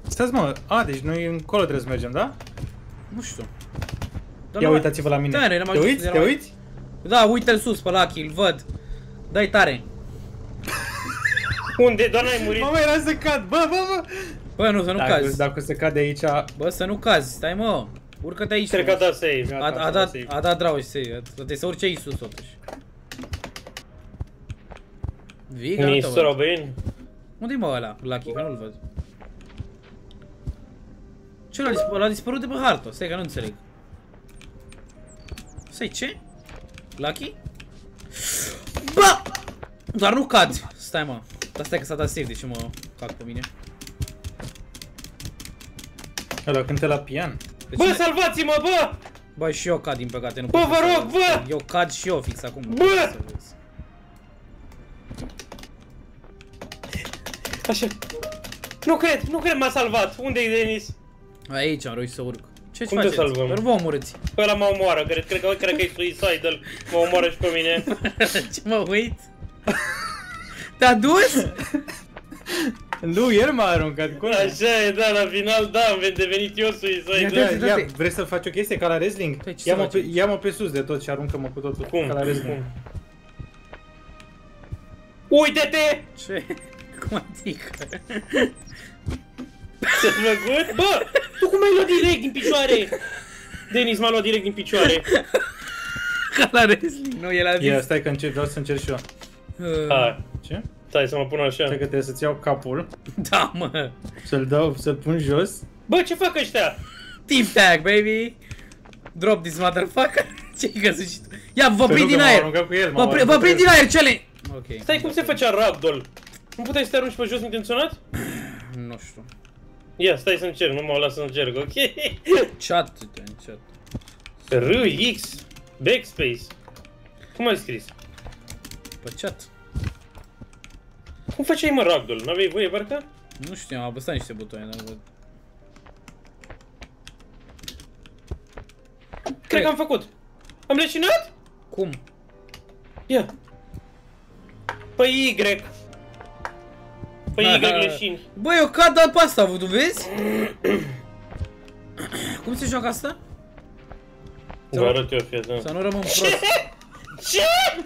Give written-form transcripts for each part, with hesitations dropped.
Stați mă, deci noi încolo trebuie să mergem, da? Nu știu. Ia uitați-vă la mine. Tare, te uiți? Te uiți? Da, uite-l sus pe Lucky, îl văd. Dai tare. Unde? Doar n-ai murit. Mă, era să cad, bă. Bă, nu, să nu cazi. Dacă se cade aici... Bă, să nu cazi, stai mă. Urcă-te aici. Cred că a dat save. A dat draw și save. Trebuie să urci aici sus totuși. Vii, gata, Mr. Robin. Unde-i mă ăla, Lucky, că nu-l văd. Ce ăla a dispărut de pe hartă? Stai că nu înțeleg. Stai, ce? Lucky? Bă! Doar nu cad. Stai mă. Dar stai că s-a dat save, deci mă cac pe mine. Ăla cântă la pian. Bă, salvați-mă, bă! Bă, și eu cad din păcate, nu pot. Bă, vă rog, bă! Eu cad și eu fix acum. Bă! Așa. Nu cred m-a salvat. Unde-i Denis? Aici am reușit să urc. Ce-ți Cum te faceți? salvăm? Doar vă omorâți. Ăla mă omoară, cred că e suicidal. Mă omoară și pe mine. Ce mă uit? Te-a dus? Nu, el m-a aruncat. Așa e, da, la final, da, am devenit eu suicidal. Ia, vrei să faci o chestie ca la wrestling? Ia-mă pe sus de tot și aruncă-mă cu totul. Cum? Ca la wrestling. Uite-te! Ce? Cum adică? Ce-ai făcut? Bă! Tu cum ai luat direct din picioare? Denis m-a luat direct din picioare. Ca la wrestling, nu, el a zis. Ia, stai că vreau să încerc și eu. Hai. Ce? Stai să mă pun așa. Stai că trebuie să-ți iau capul. Da, mă. Să-l pun jos. Bă, ce fac ăștia? Team tag, baby. Drop this motherfucker. Ce-i găsit și tu? Ia, vă prind din aer. Vă prind din aer, cele. Ok. Stai, cum se făcea ragdoll? Nu puteai să te arunci pe jos intenționat? Nu știu. Ia, stai să încerc, nu mă las să încerc, ok? Chat, chat. R, X, backspace. Cum ai scris? Pe chat. Cum făceai mă ragdoll? N-aveai voie, parcă? Nu știu, am apăsat niște butoane, dar nu văd. Cred că am făcut. Am leșinat? Cum? Ia. Pe Y. Pe Y leșini. Bă, eu cad dar pe asta, tu vezi? Cum se joacă asta? Vă arăt eu, fie atent. Să nu rămân prost. Ce?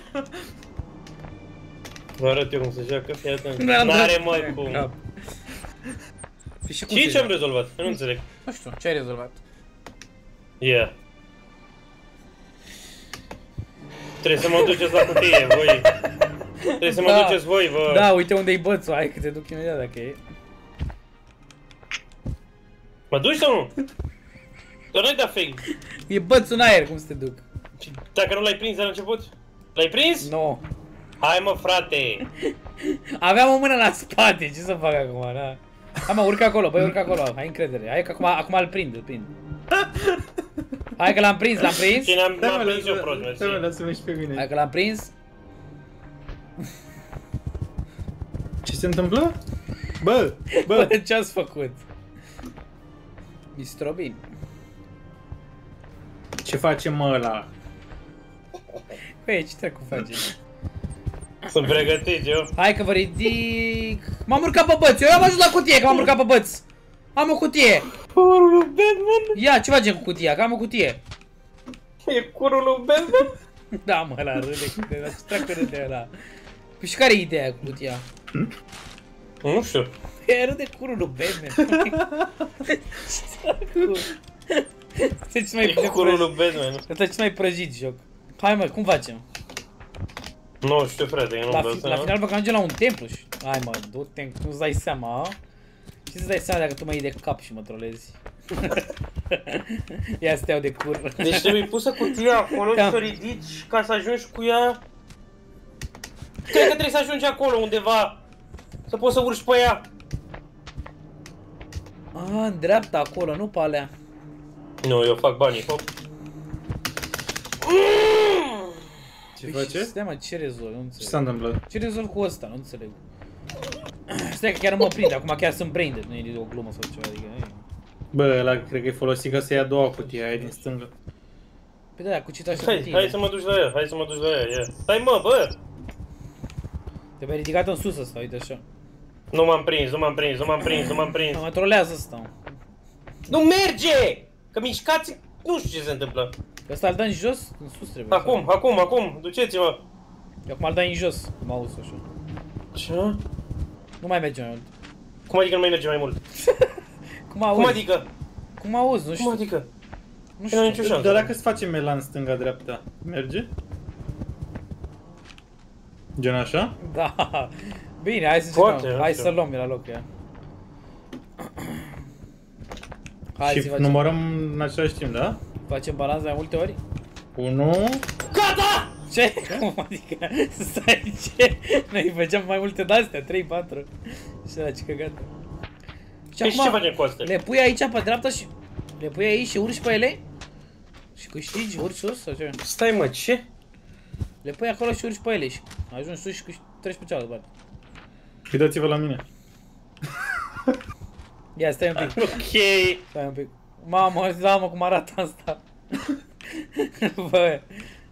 Vă arăt eu cum se joacă, fie atent. N-are mă cum. Și ce am rezolvat? Eu nu înțeleg. Nu știu, ce ai rezolvat? Yeah. Trebuie să mă duceți la cutie, voi. Trebuie să mă duceți voi, vă. Da, uite unde-i bățul, hai că te duc imediat dacă e. Mă duci sau nu? Doar n-ai dat fake. E bățul în aer, cum să te duc? Dacă nu l-ai prins de la început? L-ai prins? Nu. Hai mă, frate. Aveam o mână la spate, ce să fac acum, da? Hai mă, urcă acolo, băi, urcă acolo, hai încredere. Hai că acum îl prind, Hai că l-am prins, Și n-am prins eu prost, mersi. Lasă-mă și pe mine. Hai că l-am prins. Ce se întâmplă? Bă! Bă, ce-ați făcut? Mr. Robin. Ce facem mă ăla? Băi, ce treacu faci? Sunt pregătit eu. Hai că vă ridic. M-am urcat pe băț, eu am ajuns la cutie, că m-am urcat pe băț. Am o cutie. Curul lui Batman? Ia, ce facem cu cutia? Că am o cutie. E curul lui Batman? Da, mă, ăla râde, ce treacă râde ăla. Păi și care e ideea cu cutia? Nu știu. E râde curul lui Batman. E curul lui Batman. Ăsta ce mai prăjit joc. Hai mă, cum facem? Nu știu, frate, eu nu-mi dau seama. La final bă, că ajungem la un templu și... Hai mă, du-te, nu-ți dai seama, a? Și să-ți dai seama dacă tu mă iei de cap și mă trolezi. Ia să te iau de cur. Deci trebuie pusă cutia acolo și să o ridici ca să ajungi cu ea. Cred că trebuie să ajungi acolo undeva. Să poți să urci pe ea. A, în dreapta acolo, nu pe alea. Nu, eu fac banii, hop. Ce face? Stai mă, ce rezolv? Nu înțeleg. Ce s-a întâmplat? Ce rezolv cu ăsta? Nu înțeleg. Stai că chiar mă prinde, acum chiar sunt braindead, nu e o glumă sau ceva, adică... Bă, ăla cred că e folosit ca să ia a doua cutie aia din stânga. Păi da, cu ce te aștept cu tine? Hai să mă duci la ea, hai să mă duci la ea, ia. Stai mă, bă! Te-ai ridicat în sus ăsta, uite așa. Nu m-am prins, nu m-am prins, nu m-am prins, nu m-am prins. Mă trolează ăsta. Nu merge! Că mișcați, nu știu ce se întâmplă. Că ăsta îl dă în jos? În sus trebuie. Acum, duceți-mă. Eu acum îl dai în jos, cum auzi așa. Ce? Nu mai merge mai mult. Cum adică nu mai merge mai mult? Cum auzi? Cum adică? Cum auzi, nu știu. Cum adică? Nu știu. Nicio șansă. Dar dacă îți facem elan stânga-dreapta, merge? Gen așa? Da. Bine, hai să Poate, zicem. Hai să luăm la loc ea. Hai Și să facem. numărăm în același timp, da? Facem balans mai multe ori? 1. Gata! Ce? Cum adică? Stai, ce? Noi făceam mai multe de-astea, 3-4. Și ăla, ce căgată. Și Păi și ce facem cu astea? le pui aici pe dreapta și... Le pui aici și urci pe ele? Și câștigi, urci sus sau ce? Stai mă, ce? Le pui acolo și urci pe ele și ajungi sus și treci pe cealaltă parte. Uitați-vă la mine. Ia, stai un pic. Ok. Stai un pic. Mamă, da mă, cum arată asta. Bă.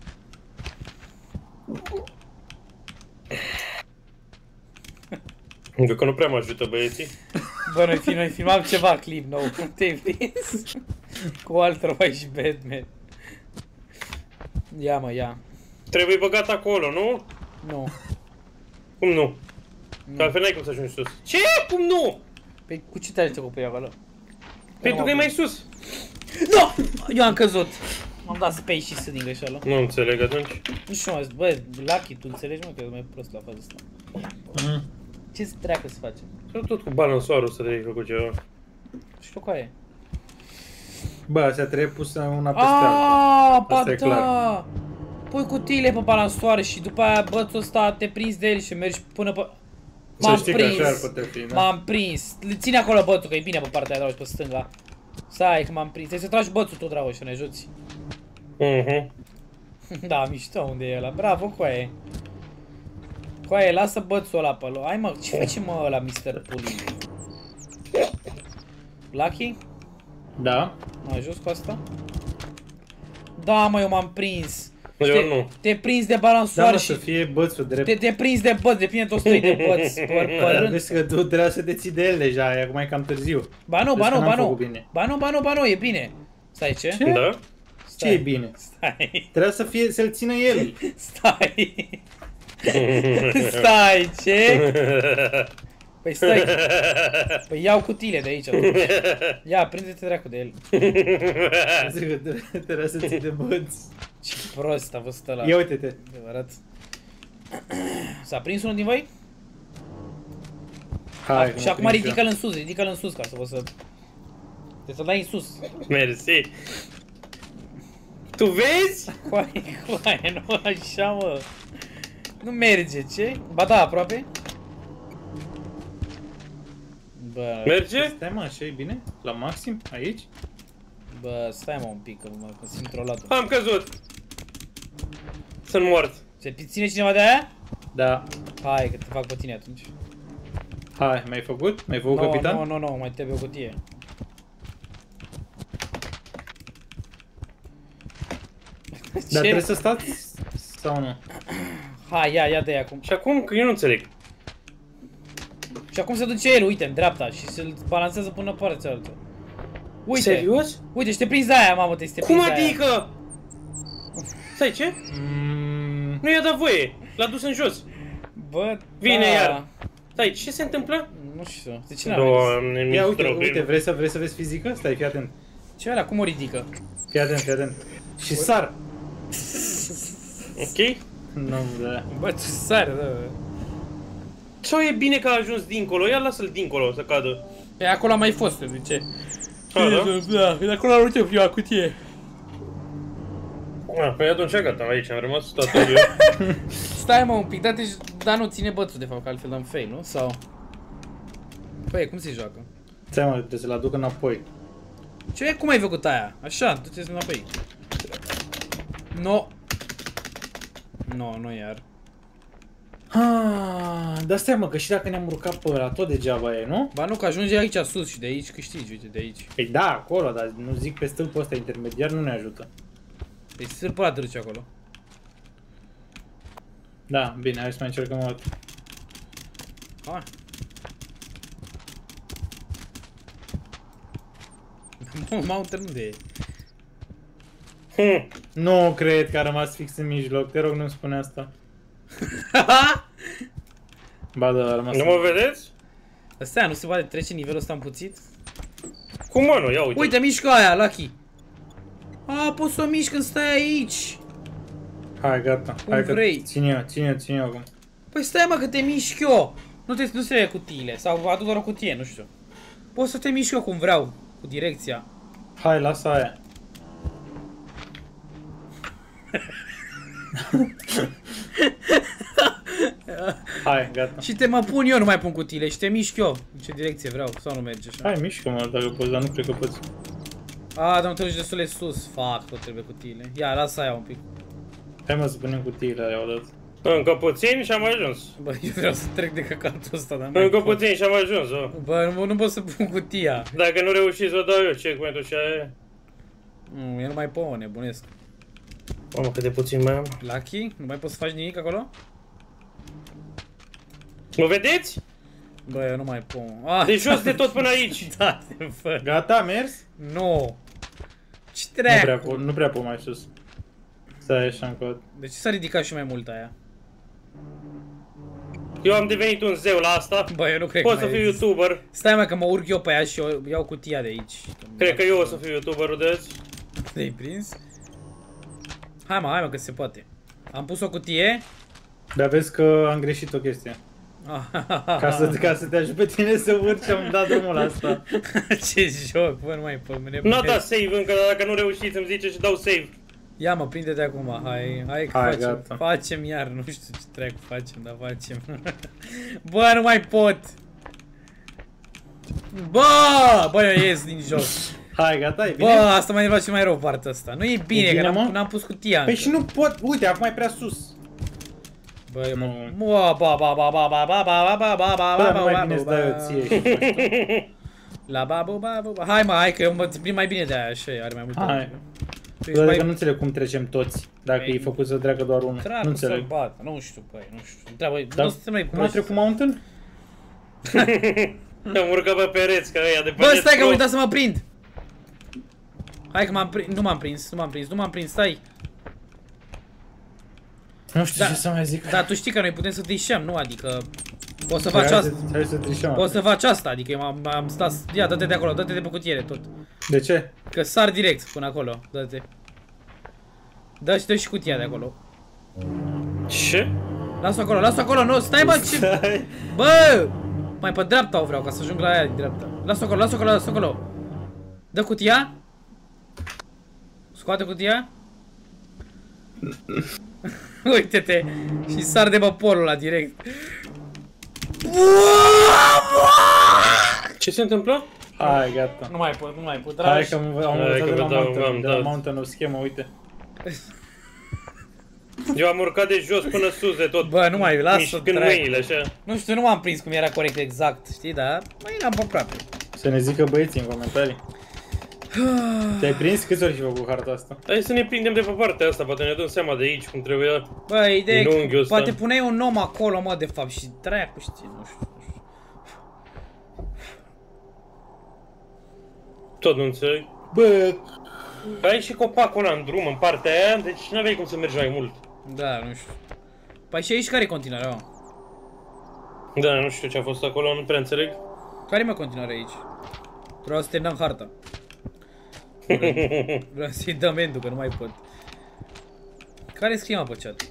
Încă că nu prea mă ajută băieții. Bă, noi filmam ceva clip nou. Te-ai prins? Cu Ultra și Batman. Ia mă, ia. Trebuie băgat acolo, nu? Nu. Cum nu? Că altfel n-ai cum să ajungi sus. Ce? Cum nu? Păi cu ce te-ai făcut pe acolo? Pentru că e mai sus. Nu! Eu am căzut. M-am dat space și să din greșeală. Nu înțeleg atunci. Nu știu, mă, bă, Lucky, tu înțelegi, mă, că e mai prost la faza asta. Ce treacă să facem? Sau tot cu balansoarul să trebuie făcut ceva. Știu cu aia. Bă, astea trebuie pusă una peste alta. Asta e clar. Pui cutiile pe balansoare și după aia bățul ăsta te prinzi de el și mergi până pe... M-am prins. M-am prins. Ține acolo bățul, că e bine pe partea aia, Dragoș, pe stânga. Stai că m-am prins. Trebuie să tragi bățul tu, Dragoș, să ne ajuți. Da, mișto unde e ăla. Bravo, coaie. Coaie, lasă bățul ăla pe ăla. Hai mă, ce face mă ăla, Mr. Puli? Lucky? Da. M-a ajuns cu asta? Da, mă, eu m-am prins. Eu nu. Te prins de balansoare și... să fie bățul drept. Te prins de băț, depinde toți trei de băț. Vezi că tu trebuia să te ții de el deja, acum e cam târziu. Ba nu, ba nu, ba nu. Ba nu, e bine. Stai, ce? Da? Ce e bine? Stai. Trebuia să fie, să-l țină el. Stai. Stai, ce? Păi stai. Păi iau cutiile de aici. Ia, prinde-te dracu de el. Zic că trebuia să ții de băț. Ce prost a fost ăla. Ia uite-te. Adevărat. S-a prins unul din voi? Hai, și acum ridică-l în sus, ridică-l în sus ca să poți să... Trebuie să-l dai în sus. Mersi. Tu vezi? Coaie, nu așa, mă. Nu merge, ce? Ba da, aproape. Bă... Merge? Stai mă, așa e bine? La maxim? Aici? Bă, stai mă un pic, că mă simt trolat. Am căzut. Sunt mort. Se ține cineva de aia? Da. Hai, că te fac pe tine atunci. Hai, m-ai făcut? M-ai făcut capitan? Nu, mai trebuie o cutie. Dar trebuie să stați sau nu? Hai, ia de acum. Și acum, că eu nu înțeleg. Și acum se duce el, uite, în dreapta și se balancează până pe partea cealaltă. Uite. Serios? Uite, și te prinzi de aia, mamă, te prins de aia. Cum adică? Stai, ce? Nu i-a dat voie. L-a dus în jos. Bă, vine iar. Stai, ce se întâmplă? Nu știu. De ce n-a Doamne, ia uite, vrei să vezi fizică? Stai, fii atent. Ce ăla, cum o ridică? Fii atent. Și sar. Ok? Nu, da. Bă, tu sari, da. Sau e bine că a ajuns dincolo? Ia lasă-l dincolo să cadă. Pe acolo am mai fost, de ce? Da? De acolo am uitat prima cutie. Păi atunci gata, aici am rămas toată eu. Stai mă un pic, dar nu ține bățul de fapt, că altfel am fail, nu? Sau... Păi, cum se joacă? Stai mă, trebuie să-l aduc înapoi. Ce? Cum ai făcut aia? Așa, du-te înapoi. Nu iar. Dar stai mă, că și dacă ne-am urcat pe ăla, tot degeaba e, nu? Ba nu, că ajunge aici sus și de aici câștigi, uite, de aici. Păi da, acolo, dar nu zic pe stâlpul ăsta intermediar, nu ne ajută. Deci stâlpul ăla te duce acolo. Da, bine, hai să mai încercăm o dată. Hai. Mountain unde e? Nu cred că a rămas fix în mijloc, te rog nu-mi spune asta. Ba da, a rămas. Nu mă vedeți? Astea nu se poate trece nivelul ăsta împuțit? Cum mă, nu? Ia uite. Uite, mișcă aia, Lucky. A, poți să o mișc când stai aici. Hai, gata. Cum Hai vrei. că ține eu acum. Păi stai mă că te mișc eu. Nu trebuie cutiile, sau aduc doar o cutie, nu știu. Poți să te mișc eu cum vreau, cu direcția. Hai, lasă aia. Hai, gata. Și te mă pun eu, nu mai pun cutiile și te mișc eu. În ce direcție vreau, sau nu merge așa. Hai, mișcă-mă dacă poți, dar nu cred că poți. A, dar nu trebuie destul de sus. Fac, tot trebuie cutiile. Ia, lasă aia un pic. Hai mă să punem cutiile alea odată. Încă puțin și am ajuns. Bă, eu vreau să trec de căcatul ăsta, dar Încă puțin și am ajuns, o. Bă, nu pot să pun cutia. Dacă nu reușiți, vă dau eu checkpoint-ul și aia. Nu, eu nu mai pot, nebunesc. Mamă, cât de puțin mai am. Lucky, nu mai poți să faci nimic acolo? Mă vedeți? Bă, eu nu mai pot. Ah, de jos de tot până aici. Da, te fă. Gata, mers? Nu. Ce treacu? Nu prea pot mai sus. Stai așa încă. De ce s-a ridicat și mai mult aia? Eu am devenit un zeu la asta. Bă, eu nu cred Pot că să fiu YouTuber. Stai mă că mă urc eu pe ea și eu iau cutia de aici. Cred că eu o să fiu YouTuberul de azi. Te-ai prins? Hai mă că se poate. Am pus o cutie. Dar vezi că am greșit o chestie. Ca să te ajut pe tine să urci, am dat drumul la asta. Ce joc, bă, nu mai pot. Nu a dat save încă, dar dacă nu reușiți îmi zice și dau save. Ia mă, prinde-te acum, hai că hai, facem. gata. Facem iar, nu știu ce treacu facem, dar facem. Bă, nu mai pot. Bă, eu ies din joc. Hai, gata, e bine? Bă, asta mai face mai rău partea asta. Nu e bine, că n-am pus cutia. Păi și nu pot, uite, acum e prea sus. Bă, eu nu mai bine să dai eu ție. La babu. Hai că eu mă țin mai bine de aia, așa, are mai multe. Hai. Doar că nu înțeleg cum trecem toți, dacă e făcut să treacă doar unul. Nu înțeleg. Nu știu, băi, nu știu. Întreabă, nu suntem noi. Cum a trecut Mountain? Am urcat pe pereți, că ăia de pe bă, stai că am uitat să mă prind. Hai că nu m-am prins, stai. Nu știu ce să mai zic. Dar tu știi că noi putem să trișăm, nu? Adică poți să faci asta. Hai să trișăm. Poți să faci asta, adică eu am stat. Ia, dă-te de acolo, dă-te de pe cutiere tot. De ce? Că sar direct până acolo, dă-te. Dă și cutia de acolo. Ce? Lasă-o acolo, nu, stai mă, ce... Bă! Mai pe dreapta o vreau, ca să ajung la aia din dreapta. Lasă-o acolo. Dă cutia. Scoate cutia. Uite-te. Și sar de pe polul ăla direct. Ce se întâmplă? Hai, gata. Nu mai pot. Hai că am învățat de la Mountain o schemă, uite. Eu am urcat de jos până sus de tot. Bă, nu mai, lasă. Mișcând mâinile, așa. Nu știu, nu m-am prins cum era corect exact, știi, dar mai eram pe aproape. Să ne zică băieții în comentarii. Te-ai prins? Câți ori ai făcut harta asta? Hai să ne prindem de pe partea asta, poate ne dăm seama de aici cum trebuie. Bă, ideea e, poate puneai un om acolo, mă, de fapt, și dracu știi, nu știu. Tot nu înțeleg. Bă, ai și copacul ăla în drum, în partea aia, deci n-aveai cum să mergi mai mult. Da, nu știu. Păi și aici care e continuarea, mă? Da, nu știu ce a fost acolo, nu prea înțeleg. Care-i mă continuarea aici? Vreau să terminăm harta. Vreau să-i dăm end-ul, că nu mai pot. Care scrie mă pe chat?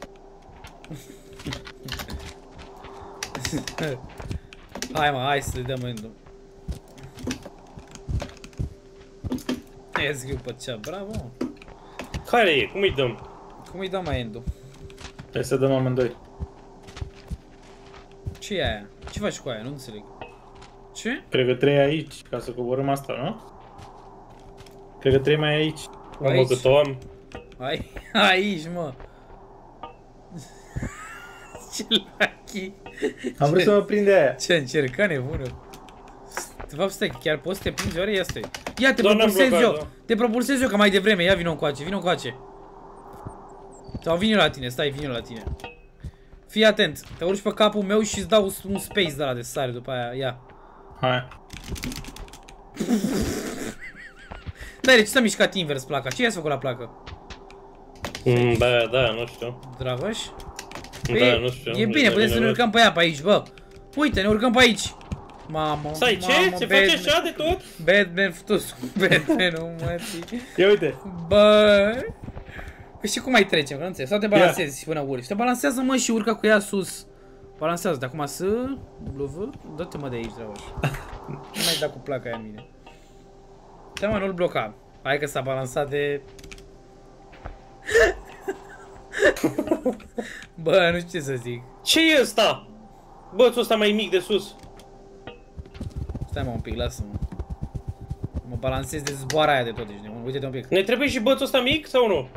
Hai să-i dăm end-ul. Ia scriu pe chat, bravo. Care e? Cum îi dăm? Cum îi dăm mai end-ul? Hai să dăm amândoi. Ce e aia? Ce faci cu aia? Nu înțeleg. Ce? Cred că 3 aici, ca să coborâm asta, nu? Cred că 3 mai aici. Mă, cât o am. Aici, mă. Ce lucky. Am vrut să mă prind de aia. Ce încerca nebună. De fapt, stai, chiar poți să te prinzi, oare? Ia stai. Ia, te propulsez eu. Te propulsez eu, că mai devreme. Ia, vino încoace. Sau vin eu la tine, stai, vin eu la tine. Fii atent, te urci pe capul meu și îți dau un space de ăla de sare după aia, ia. Hai. Stai, ce s-a mișcat invers placa? Ce i-ați făcut la placă? Da, nu știu. Dragoș? Da, nu știu. E bine, putem să ne urcăm pe ea pe aici, bă. Uite, ne urcăm pe aici. Mamă, stai, ce? Se face așa de tot? Batman, fătus Batman-ul, mătii. Ia uite. Bă. Păi și cum mai trecem, că nu înțeleg? Sau te balancezi până urci? Te balancează, mă, și urcă cu ea sus. Balancează, de acum să... W? Dă-te, mă, de aici, Dragoș. Nu mai da cu placa aia în mine. Da, mă, nu-l bloca. Hai că s-a balansat de... Bă, nu știu ce să zic. Ce e ăsta? Bățul ăsta mai mic de sus. Stai, mă, un pic, lasă-mă. Mă balancez de zboara aia de tot, deci uite-te un pic. Ne trebuie și bățul ăsta mic sau nu?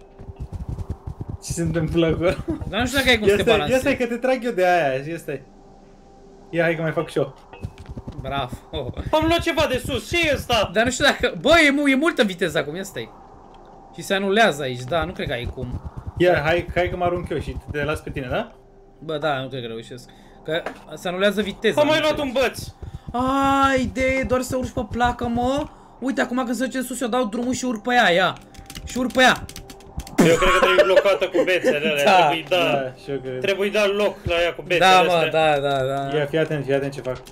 Ce se întâmplă acolo? Dar nu știu dacă ai cum să te balancezi. Ia stai că te trag eu de aia, ia stai. Ia, hai că mai fac și eu. Bravo. Am luat ceva de sus, ce e ăsta? Dar nu știu dacă... Bă, e multă viteză acum, ia stai. Și se anulează aici, da, nu cred că ai cum. Ia, hai că mă arunc eu și te las pe tine, da? Bă, da, nu cred că reușesc. Că se anulează viteza. Am mai luat un băț. Ai, idee, doar să urci pe placă, mă. Uite, acum când se duce sus, eu dau drumul și urc pe ea, ia. Și urc pe ea. Eu cred că trebuie blocată cu bețele alea, Da. trebuie dat loc la ea cu bețele astea. Da, mă, da. Ia, fii atent ce fac.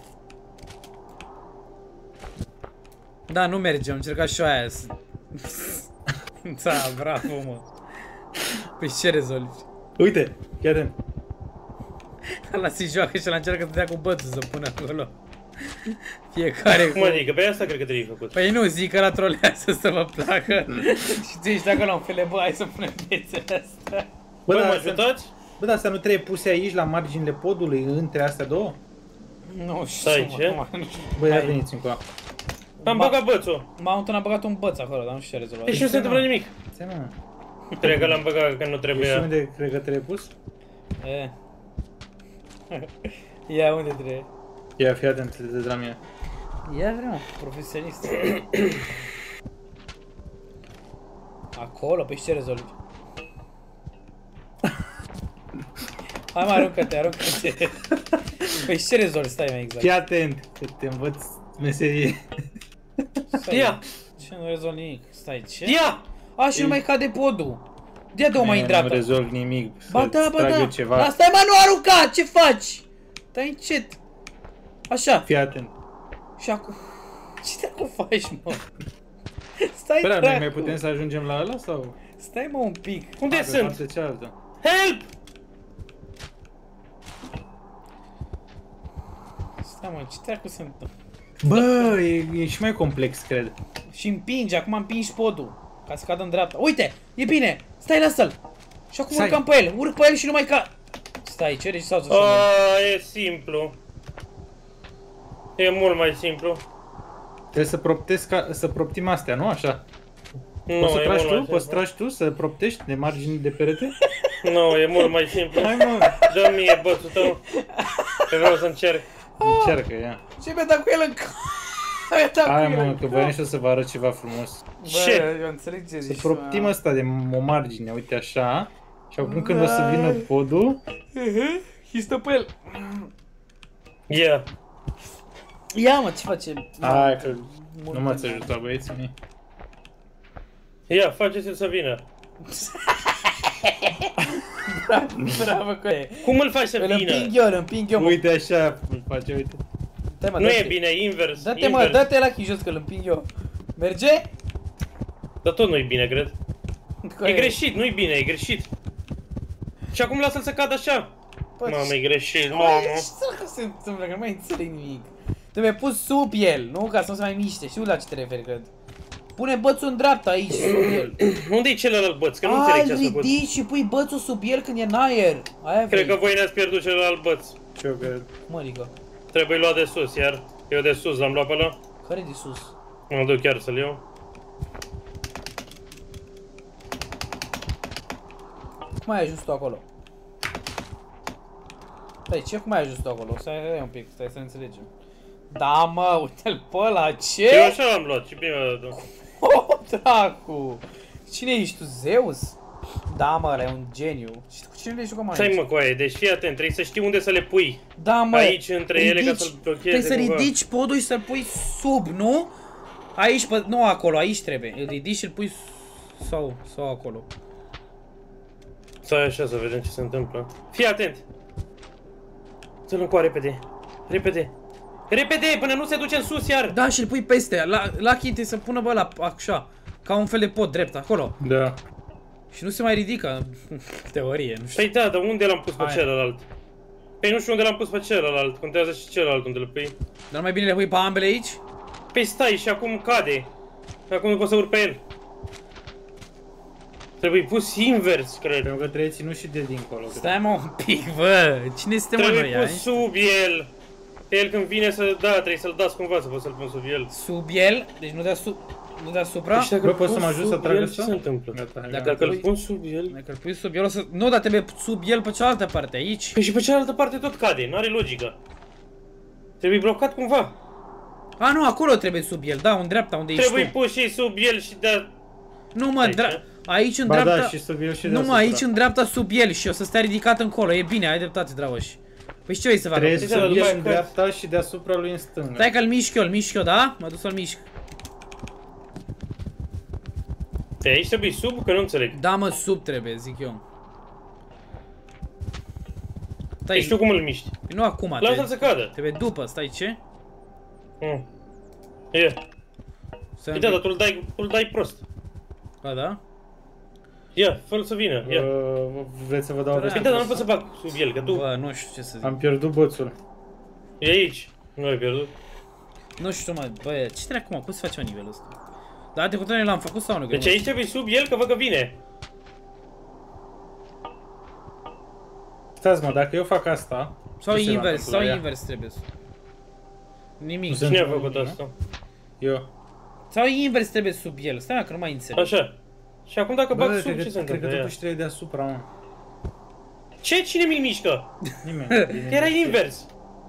Da, nu merge, am încercat și eu aia. Da, bravo, mă. Păi ce rezolvi? Uite, fii atent. Ăla se joacă și ăla încearcă să dea cu bățul să pună acolo. Fiecare Cum adică? Pe asta cred că trebuie făcut. Păi nu, zic că ăla trolează să vă placă. Și tu ești acolo în fele, bă, hai să punem piețele astea. Bă, mă ajutați? Bă, dar astea nu trebuie puse aici, la marginile podului, între astea două? Nu știu, Stai, ce? Bă, ia veniți încoa. Am băgat bățul. Mountain a băgat un băț acolo, dar nu știu ce a rezolvat. Deci nu se întâmplă nimic. Stai, mă. Cred că l-am băgat că nu Și trebuia. unde cred că trebuie pus? E. Ia, unde trebuie? Ia, fii atent de la mine. Ia vreau, profesionist. Acolo, pe ce rezolvi? Hai mă, aruncă-te. Păi ce rezolvi, stai mai exact. Fii atent, că te învăț meserie. Ia! Ce nu rezolv nimic, stai, ce? Ia! A, și nu mai cade podul. Ia de-o mai în Nu dreapta. rezolv nimic, Ba da, să-ți ba trag da. eu ceva. Dar stai, mă, nu arunca, ce faci? Stai încet. Așa. Fii atent. Și acum... Ce dracu faci, mă? Stai, Bă, dracu. noi mai putem să ajungem la ăla sau? Stai, mă, un pic. Unde Pe sunt? partea cealaltă. Help! Stai, mă, ce dracu se întâmplă? Bă, e și mai complex, cred. Și împingi, acum împingi podul. Ca să cadă în dreapta. Uite, e bine. Stai, lasă-l. Și acum Stai. urcăm pe el. Urc pe el și nu mai ca... Stai, ce regi sau să E simplu. E mult mai simplu. Trebuie să proptezi să proptim astea, nu așa? Nu, Poți să e tragi mult mai tu? Poți să simplu. tragi tu să proptești de margini de perete? Nu, e mult mai simplu. Hai, mă, Dă mie bățul tău. Că vreau să încerc. încearcă, ia. Ce mi-a dat cu el în mi-a dat Hai, cu el mă, în că voiam și eu să vă arăt ceva frumos. Ce? Bă, eu înțeleg ce Să zici. proptim asta de o margine, uite așa. Și acum când o să vină podul, Și stă pe el. Ia. Ia, mă, ce facem? hai că nu m-ați ajutat, băieții mei. Ia, faceți-l să vină. Bravo, că e. Cum îl faci să Îl vină? îl împing eu, mă. Uite așa îl face, uite. Dai, mă, Nu e dă-te. bine, invers. Dă-te, mă, invers. dă-te la jos că îl împing eu. Merge? Dar tot nu-i bine, cred. Că E greșit, nu-i bine, e greșit. Și acum lasă-l să cadă așa. Bă, Mamă, e greșit, Bă, mamă. ce dracu se întâmplă, că nu mai înțeleg nimic. Trebuie pus sub el, nu? Ca să nu se mai miște. Știu la ce te referi, cred. Pune bățul în dreapta aici, sub el. Unde-i celălalt băț? Că nu înțeleg ce Îl ați făcut. ridici și pui bățul sub el când e în aer. Aia Cred că vrei. voi ne-ați pierdut celălalt băț. Și eu cred. Mă, adică. Trebuie luat de sus, iar eu de sus l-am luat pe ăla. Care de sus? Mă duc chiar să-l iau. Cum ai ajuns tu acolo? Stai, ce? Cum ai ajuns tu acolo? Stai un pic, stai să ne înțelegem. Da, mă, uite-l pe ăla, ce? Eu așa l-am luat și prima dată. Oh, dracu! Cine ești tu, Zeus? Da, mă, ăla e un geniu. Și cu cine le jucăm aici? Stai mă cu aia, deci fii atent, trebuie să știi unde să le pui. Da, mă, Aici, între ele, ca ridici, să-l blocheze trebuie să cumva. ridici podul și să-l pui sub, nu? Aici, nu acolo, aici trebuie. Îl ridici și îl pui sau acolo. Stai așa să vedem ce se întâmplă. Fii atent! Să-l încoa repede. Repede. Repede, până nu se duce în sus iar. Da, și îl pui peste. La chinte să pună bă la așa. Ca un fel de pod drept acolo. Da. Și nu se mai ridică. Teorie, nu știu. Păi da, dar unde l-am pus pe celălalt? Păi nu știu unde l-am pus pe celălalt. Contează și celălalt unde îl pui. Dar mai bine le pui pe ambele aici? Păi stai și acum cade. Acum nu pot să urc pe el. Trebuie pus invers, cred. Pentru că trebuie ținut și de dincolo. Stai mă un pic, bă. Cine suntem noi Trebuie aici? pus sub el. El când vine să... Da, trebuie să-l dați cumva să poți să-l pun sub el. Sub el? Deci nu deasupra? Deci dacă Bă, îl poți să pun mă ajut sub să trag el, asta? ce se întâmplă? Gata, Dacă îl pun sub el... Dacă îl pui sub el o să... Nu, dar trebuie sub el pe cealaltă parte, aici. Păi și pe cealaltă parte tot cade, n-are logică. Trebuie blocat cumva. A, nu, acolo trebuie sub el, da, în dreapta, unde ești Trebuie tu. pus și sub el și de... Nu mă, aici în Ba dreapta... da, și sub el și Nu deasupra. mă, aici în dreapta sub el și o să stai ridicat încolo, e bine, ai dreptate, Dragoș. Păi și ce vrei să facă? Trebuie Da, să după fie aia în cad. dreapta și deasupra lui în stânga. Stai că-l mișc eu, da? Mă duc să-l mișc. Pe aici trebuie sub, că nu înțeleg. Da, mă, sub trebuie, zic eu. Păi știu cum îl miști. Nu acum, Lasă-l să cadă. trebuie după, stai ce? Ia. Stai Păi un da, dar pic. tu îl dai prost. A, da? Ia, fă-l să vină, ia. Vreți să vă dau Păi da, dar nu pot să bag sub el, că tu... Bă, nu știu ce să zic. Am pierdut bățul. E aici. Nu ai pierdut. Nu știu, mă, bă, ce trebuie acum? Cum se face nivelul ăsta? Da, de cutrone l-am făcut sau nu? Deci aici trebuie sub el, că văd că vine. Stați mă, dacă eu fac asta... Sau ce se va invers, întâmpla? sau Ia. invers trebuie să... Nimic. Nu se Cine a întâmplă făcut nimic, asta? Eu. Sau invers trebuie sub el, stai mă, că nu mai înțeleg. Așa. Și acum dacă bag Bă, sub, cred ce se că întâmplă? Ia. totuși trebuie deasupra, mă. Ce? Cine mi-l mișcă? Nimeni. Era invers.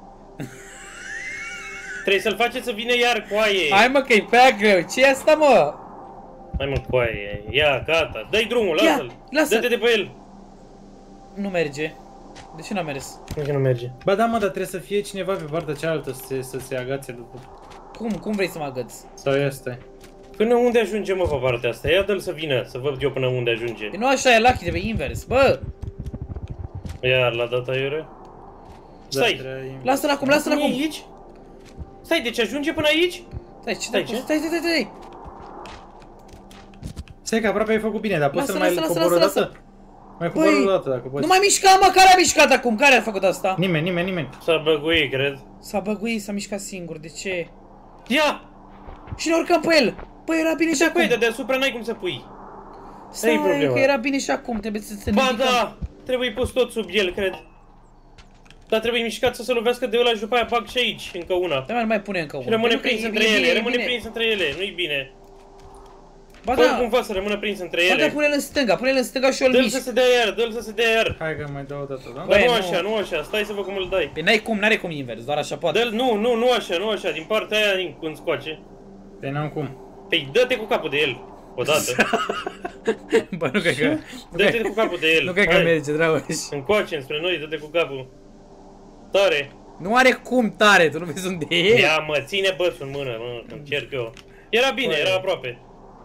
Trebuie să-l faceți să vină iar coaie. Hai mă, că-i prea greu, ce e asta, mă? Hai mă, coaie. Ia, gata. Dă-i drumul, Ia, lasă-l. lasă. Dă-te de pe el. Nu merge. De ce n-a mers? Nu că nu merge. Ba da, mă, dar trebuie să fie cineva pe partea cealaltă să se agațe după. Cum vrei să mă agăți? Sau este. Până unde ajungem, mă, pe partea asta? Ia dă-l să vină, să văd eu până unde ajunge. Păi nu așa e, Lucky, trebuie invers, bă! Iar la data iure. Stai. Lasă-l acum, lasă-l Acum e acum! aici? Stai, deci ajunge până aici? Stai, ce Stai, stai, ce? stai! Stai că aproape ai făcut bine, dar poți să-l mai Lasă, cobori o lasă. dată? Mai cobori Băi, o dată dacă poți. Nu mai mișca, mă, care a mișcat acum? Care a făcut asta? Nimeni. S-a băguit, cred. S-a băguit, s-a mișcat singur, de ce? Ia! Și ne urcăm pe el! Păi era bine și Și acum! acum, de deasupra n-ai cum să pui. Stai, e problema. că era bine și acum, trebuie să se Ba ridicăm. da! Trebuie pus tot sub el, cred. Dar trebuie mișcat să se lovească de ăla și după aia bag și aici, încă una. Dar mai nu mai pune încă Și unul. rămâne Pentru că prins e între bine, ele, e rămâne bine. prins între ele, nu-i bine. Ba Fă da, cumva să rămână prins între ba da, ele. pune-l în stânga, pune-l în stânga și eu îl Dă-l mișc. să se dea iar, dă-l să se dea iar. Hai că mai dau o dată, da? Bă, Dar nu nu. așa, nu așa, stai să văd cum îl dai. Păi n-ai cum, n-are cum invers, doar așa poate. Dă-l, nu așa, nu așa, din partea aia când scoace. Păi n-am cum. Păi dă-te cu capul de el, odată. Bă, nu cred că... Dă-te cu capul de el. Nu cred că Hai. merge, Dragoș. Încoace înspre noi, dă-te cu capul. Tare. Nu are cum tare, tu nu vezi unde e? Ia mă, ține bățul în mână, mă, încerc eu. Era bine, Băi. era aproape.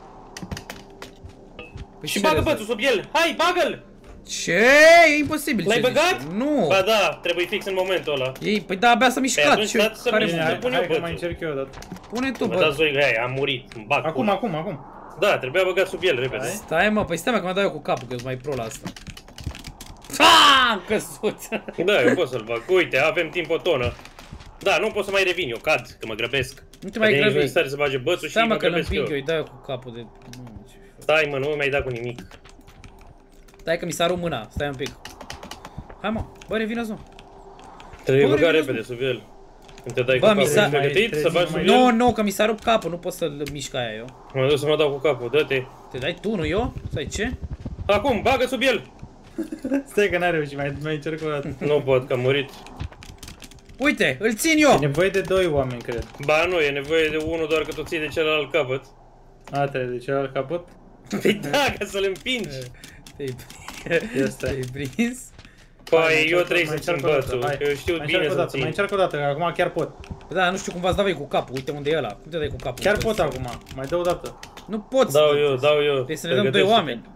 Păi Și ce bagă rău? bățul sub el, hai, bagă-l! Ce? E imposibil. L-ai ce zici băgat? tu. Nu. Ba da, trebuie fix în momentul ăla. Ei, păi da, abia s-a mișcat. atunci Ce? stați să Care mișcă. mă? Hai, pun eu hai că bățul. mai încerc eu o dată. Pune tu, Mă bă. dați voi, hai, am murit, îmi bag Acum. pula. Da, trebuia băgat sub el, repede. Stai mă, păi stai mă că mă dau eu cu capul, că eu sunt mai pro la asta. Am căzut. Da, eu pot să-l bag. Uite, avem timp o tonă. Da, nu pot să mai revin, eu cad, că mă grăbesc. Nu te mai Adică nici nu e grăbi. în stare să bage bățul și Stai mă mă că îl grăbesc împing eu. eu, îi dau eu cu capul de... Stai mă, nu mi-ai dat cu nimic. Stai că mi s-a rupt mâna, stai un pic. Hai mă, bă, revină-ți mă. Trebuie Bă, băgat revină-ți, repede sub el. Când te dai Bă, cu mi capul, s-a- ești pregătit să bagi sub el? Nu, că mi s-a rupt capul, nu pot să-l mișc aia eu. Mă duc să mă dau cu capul, dă-te. Te dai tu, nu eu? Stai, ce? Acum, bagă sub el! Stai că n-a reușit, mai încerc o dată. Nu pot, că am murit. Uite, îl țin E eu! nevoie de 2 oameni, cred. Ba nu, e nevoie de unul doar că tu ții de celălalt capăt. A, trebuie de celălalt capăt? Păi da, ca să-l împingi. Te-ai Ia stai. te-ai prins? Păi, eu trebuie să țin bățul, eu știu bine să țin. Mai încearcă o dată, că acum chiar pot. Păi da, nu știu cum v-ați dat voi cu capul, uite unde e ăla. Cum te dai cu capul? Chiar pot acum, mai dă o dată. Nu poți. Dau eu. Trebuie să ne dăm 2 oameni.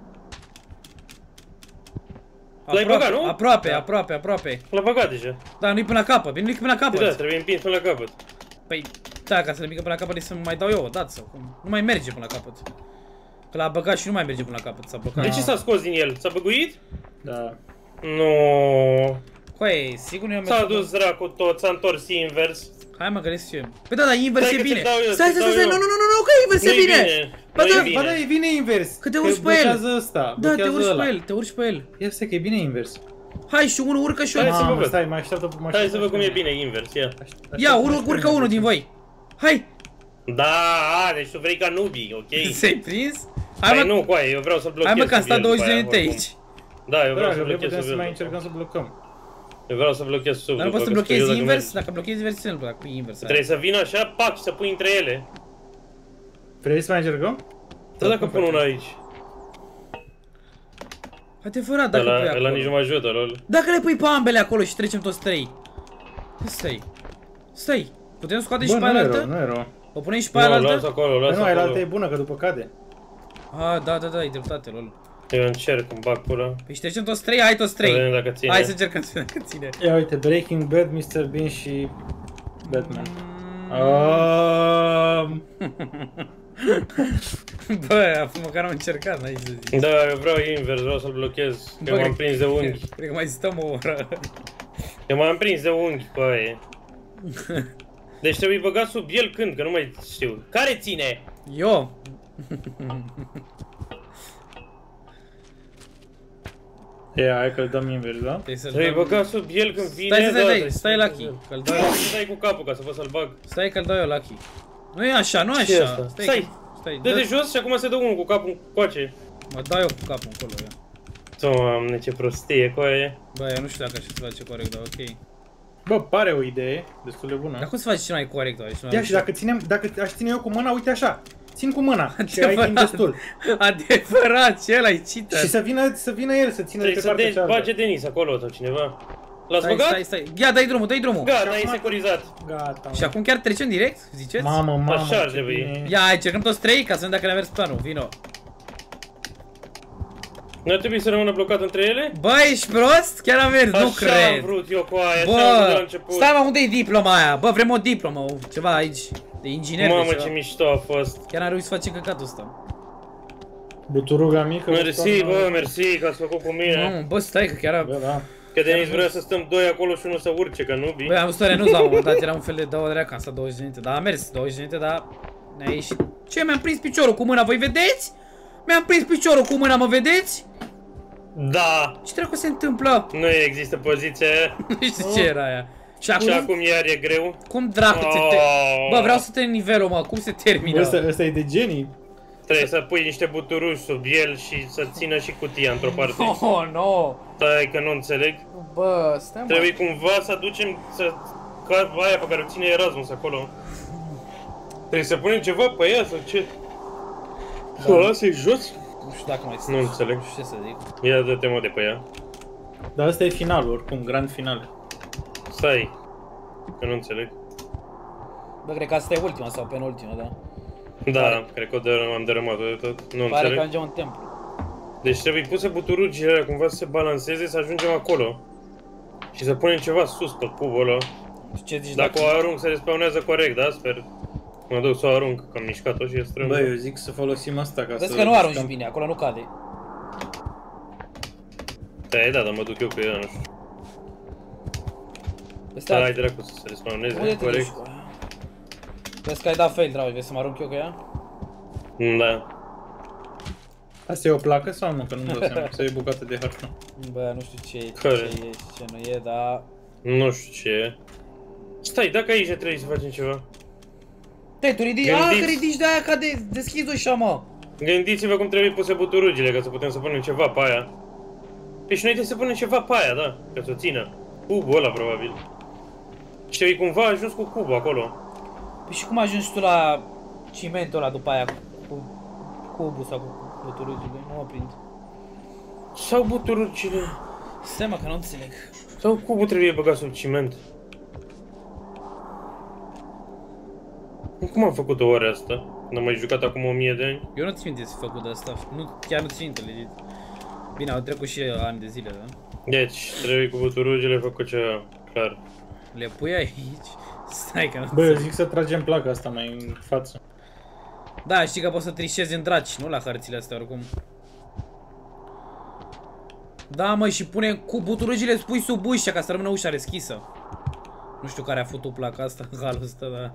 L-ai băgat, nu? Aproape. L-a băgat deja. Da, nu-i până la capăt, nu-i până la capăt. Da, trebuie împins până la capăt. Păi, da, ca să le mică până la capăt, să mai dau eu o dată sau cum. Nu mai merge până la capăt. Că l-a băgat și nu mai merge până la capăt, s-a blocat. De ce s-a scos din el? S-a băguit? Da. Nu. Coi, sigur nu i-am S-a dus dracu tot, s-a întors invers. Hai mă, găsesc eu. Păi da, dar invers Stai e că bine. ți-l dau eu, Stai, ți-l dau eu. nu, că invers e bine. Ba da, Ba da, e bine invers. Că te urci pe el. Blochează ăsta, Da, te blochează ăla. te urci pe el. Ia stai că e bine invers. Hai și unul urcă și Hai unul. să vă Mamă, văd. stai, mai așteaptă. Hai să văd cum e bine invers, ia. Ia, urcă unul din voi. Hai. Da, deci tu vrei ca nubii, ok? Ți-ai prins? Hai nu, coaie, eu vreau să blochez. Hai mă, că am stat 20 de subiectul minute aia, aici. Da, eu vreau Da, să că blochez putem să mai subiectul. încercăm să blocăm. Eu vreau să blochez sub. Dar nu poți să blochezi invers? Dacă blochezi invers, nu dacă pui invers. Trebuie să vină așa, pac, și să pui între ele. Vrei să mai încercăm? Da, dacă pun una aici. Haide fără, dacă pui Ăla nici nu acolo. mă ajută, lol. Dacă le pui pe ambele acolo și trecem toți 3. Stai. Putem scoate și Bă, pe nu aia e rău, altă? nu e rău. O punem și pe Nu, aia lasă altă? acolo, lasă Nu, aia altă acolo. e bună, că după cade. Ah, da, ai dreptate, lol. Eu încerc cum bag pula. Păi și trecem toți 3, hai toți Să vedem 3. dacă ține. Hai să încercăm să vedem dacă ține. Ia uite, Breaking Bad, Mr. Bean și Batman. Bă, măcar am încercat, n-ai să zic. Da, eu vreau invers, vreau să-l blochez. Că m-am prins de unghi. Cred că mai stăm o oră. Eu m-am prins de unghi cu aia. Deci trebuie băgat sub el când, că nu mai știu. Care ține? Eu? Ia, hai că-l dăm invers, da? Trebuie băgat sub el când vine. Stai, Lucky. Că-l dau eu. Stai cu capul ca să pot să-l bag. Stai că-l dau eu, Lucky. Nu e așa, nu e Ce e așa. asta? Stai. Stai, Dă de jos și acum se dă unul cu capul încoace. mă dau eu cu capul încolo, ia. Doamne, ce prostie cu aia. Bă, eu nu știu dacă așa se face corect, dar ok. Bă, pare o idee destul de bună. Dar cum se face cel mai corect, oare? Ia și dacă aș ține eu cu mâna, uite așa. Țin cu mâna și ai timp destul. Adevărat, ce ăla-i cheater. Și să vină el să țină de Trebuie pe să partea bage cealaltă. Denis acolo sau cineva. L-ați băgat? Stai. Ia, dai drumul. Gata, e securizat. Gata. Și acum chiar trecem direct, ziceți? Mamă, Așa ar ce trebui. bine. Ia, hai, cercăm toți 3 ca să vedem dacă ne-a mers planul, vino. Nu ar trebui să rămână blocat între ele? Bă, ești prost? Chiar a mers, nu Așa am cred. vrut eu cu aia, așa am vrut la Bă, început. stai mă, unde e diploma aia? Bă, vrem o diplomă, ceva aici. De inginer, Mamă, de ceva. ce mișto a fost. Chiar n-am reușit să facem căcatul ăsta. Buturuga mică. Mersi, bă, mersi că ați făcut cu mine. Mamă, bă, stai că chiar a... Bă, da. Că Denis vrea să stăm doi acolo și unul să urce, că nu Băi, am văzut o renunț la un moment dat, era un fel de dă-o dreacă, am stat 20 de minute, dar a mers 20 de minute, dar ne-a ieșit. Ce, mi-am prins piciorul cu mâna, voi vedeți? Mi-am prins piciorul cu mâna, mă vedeți? Da, Ce dracu se întâmplă? nu există poziția aia. Nu știu ce era aia. Și Și acum, acum iar e greu. cum dracu se Bă, vreau să termin nivelul, mă, cum se termină? Ăsta e de genii. Trebuie să pui niște buturuși sub el și să țină și cutia într-o parte. Oh, no. Stai că nu înțeleg. Bă, stai mă. Trebuie cumva să aducem ca aia pe care o ține Erasmus acolo. Trebuie să punem ceva pe ea sau ce? Să o lasă jos? Nu știu dacă mai sunt. Nu înțeleg. Nu știu ce să zic. Ia dă-te mă de pe ea. Dar ăsta e finalul, oricum, grand final. Stai. Că nu înțeleg. Bă, cred că asta e ultima sau penultima, da? Da, cred că am dărâmat-o de tot. Nu Pare că înțeleg. ajungem în templu. Deci trebuie puse buturugile alea cumva să se balanceze, să ajungem acolo. Și să punem ceva sus pe cubul ăla. Ce zici Dacă o arunc se respawnează corect, da? Sper. Mă duc să o arunc, că am mișcat-o și e strâmbă. Bă, eu zic să folosim asta ca Vezi să... că nu arunci bine, acolo nu cade. Da, dar mă duc eu cu ea, nu știu. Vezi Hai dracu să se respawneze corect. Vezi că ai dat fail, dragi, vezi să mă arunc eu cu ea? Da. Asta e o placă sau nu? Că nu-mi dau seama. Sau e bucată de hartă? Bă, nu știu ce e, Care? ce e, ce nu e, dar... Nu știu ce e. Stai, dacă aici trebuie să facem ceva. Te, tu ridici, Gândiți- că ridici de aia ca de deschizi așa, mă. Gândiți-vă cum trebuie puse buturugile ca să putem să punem ceva pe aia. Păi și noi trebuie să punem ceva pe aia, da, ca să o țină. Cubul ăla, probabil. Și trebuie cumva ajuns cu cubul acolo. Păi și cum ajungi tu la cimentul ăla după aia cu cubul sau cu buturugile? Nu mă prind. Sau buturugile. Stai mă, că nu înțeleg. Sau cubul trebuie băgat sub ciment? Cum am făcut o oră asta? N-am mai jucat acum 1000 de ani? Eu nu țin minte să fi făcut asta. Nu, chiar nu țin minte, legit. Bine, au trecut și ani de zile, da? Deci, trebuie cu buturugile făcut ceva, clar. Le pui aici. Stai că nu Bă, eu înțeleg. zic să tragem placa asta mai în față. Da, știi că poți să trișezi în draci, nu la hărțile astea oricum. Da, mă, și pune cu buturugile, spui sub ușa ca să rămână ușa deschisă. Nu știu care a făcut placa asta în halul ăsta, dar...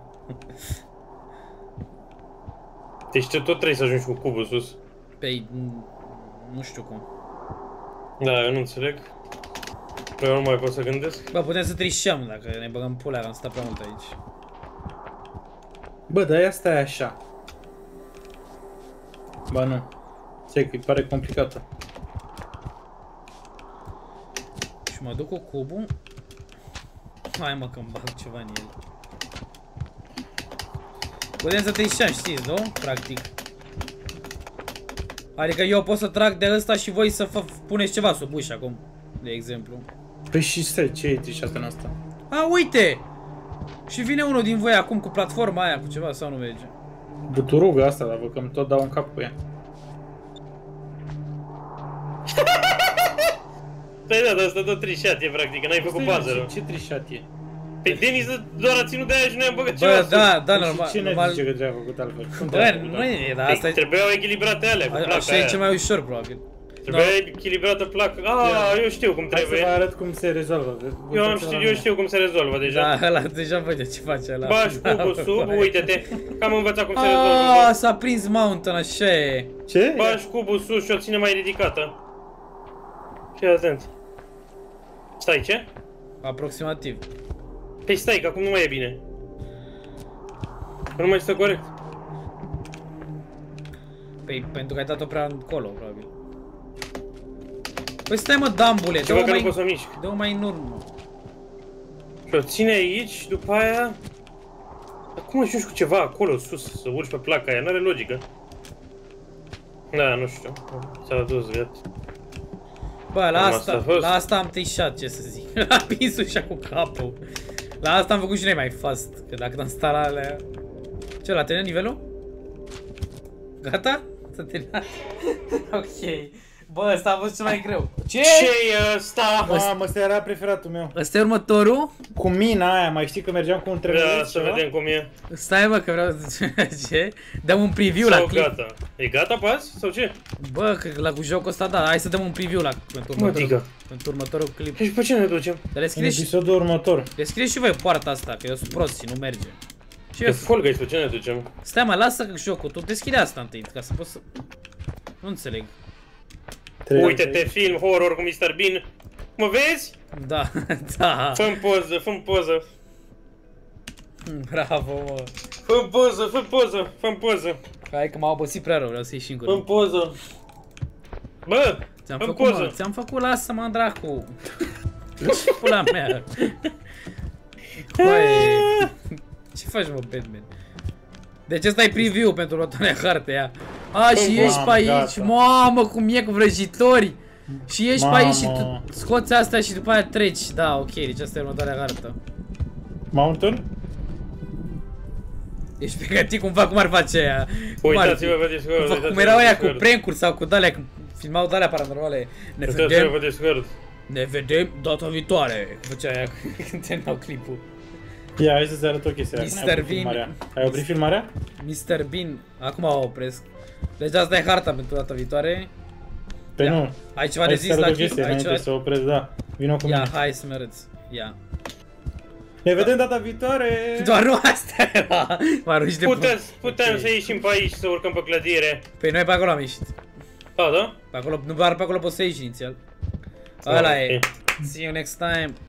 Deci tot trebuie să ajungi cu cubul sus. Păi, nu știu cum. Da, eu nu înțeleg. Eu nu mai pot să gândesc. Bă, putem să trișăm dacă ne băgăm pulea, am stat prea mult aici. Bă, dar asta e așa. Ba nu. Ți că îi pare complicată. Și mă duc cu cubul. Hai mă că-mi bag ceva în el. Putem să trișăm, știți, nu? Practic. Adică eu pot să trag de ăsta și voi să puneți ceva sub ușa acum. De exemplu. Păi și stai, ce e trișat în asta? A, uite! Și vine unul din voi acum cu platforma aia, cu ceva sau nu merge? Buturuga asta, dar vă că îmi tot dau un cap cu ea. Păi da, dar asta tot trișat e practic, n-ai făcut puzzle-ul. Ce trișat e? Păi Denis doar a ținut de aia și noi am băgat Bă, ceva sus. da, Păi normal. și cine normal. zice că trebuie făcut altfel? Cum Bă, trebuie făcut nu altfel? e, dar Păi asta e... trebuiau echilibrate alea cu placa Așa e aia. cel mai ușor, probabil. Trebuia echilibrată placa. Ah, eu știu cum Hai să vă trebuie. arăt cum se rezolvă. Eu știu cum se rezolvă deja. Da, ăla deja vede ce face ăla. Bași cubul sub, uite-te. Că am învățat cum se Aaaa, rezolvă. s-a prins mountain, așa e. Ce? Bași cubul sus și o ține mai ridicată. Fii atent. Stai, ce? Aproximativ. Păi stai, că acum nu mai e bine. Că nu mai stă corect. Păi, pentru că ai dat-o prea încolo, probabil. Păi stai mă, dambule, Ceva dă-o că nu mai... pot să mișc. Dă-o mai în urmă. Și o ține aici, după aia... Dar cum ajungi cu ceva acolo sus, să urci pe placa aia? N-are logică. Da, nu știu. S-a dus, gata. Bă, Asta a fost. la asta am trișat, ce să zic. L-am pins ușa cu capul. La asta am făcut și noi mai fast, că dacă am stat la alea... Ce, la terminat nivelul? Gata? S-a terminat? Ok. Bă, ăsta a fost cel mai greu. Ce? Ce-i ăsta? Mamă, ăsta era preferatul meu. Ăsta e următorul? Cu mina aia, mai știi că mergeam cu un Da, trenuleț să ceva? vedem cum e. Stai mă, că vreau să... Ce? Dăm un preview la Sau clip. gata. E gata pe azi? Sau ce? Bă, că la cu jocul ăsta, da, hai să dăm un preview la pentru următorul clip. Și pe ce ne ducem? Dar le În scrieți episodul următor. și voi poarta asta, că eu sunt prost și nu merge. Și Pe eu Fall Guys, pe ce ne ducem? Stai mă, lasă jocul, tu deschide asta întâi, ca să poți să... Nu înțeleg. Uite-te, film horror cu Mr. Bean. Mă vezi? Da, da. Fă-mi poză, fă-mi poză. Bravo, mă. Fă-mi poză, fă-mi poză, fă-mi poză. Hai că m-a obosit prea rău, vreau să ieși în Fă-mi curând. poză. Bă, Ți-am fă-mi făcut, mă, poză. ți-am făcut, lasă-mă, dracu. Ce pula mea. Băi, ce faci, mă, Batman? Deci ăsta e preview pentru următoarea harte, ia. A, și ieși pe aici, gata. mamă, cum e cu vrăjitori. Și ieși pe aici și Mamă. tu scoți asta și după aia treci. Da, ok, deci asta e următoarea hartă. Mountain? Ești pregătit cumva cum ar face aia? Cum ar fi? uitați-vă pe Discord. Cum erau aia cu prank-uri sau cu d-alea, când filmau d-alea paranormale. Uitați-vă pe Discord. Ne vedem data viitoare. Făcea aia când terminau clipul. Ia, hai să-ți arăt o chestie. Mr. Acum ai oprit Bean. filmarea. Ai oprit filmarea? Mr. Bean, acum o opresc. Deci asta e harta pentru data viitoare. Pe Ia. nu. Ai ceva de Hai zis să-ți la arăt o clip? chestie Ai înainte ceva? să opresc, da. Vino cu Ia, mine. hai să-mi arăți. Ia. Ne vedem data viitoare! Doar nu asta era. Mă arunci de Putem să ieșim pe aici, să urcăm pe clădire. Păi noi pe acolo am ieșit. Da, da? Pe acolo, nu doar pe acolo poți să ieși inițial. Ăla e. Ok. See you next time.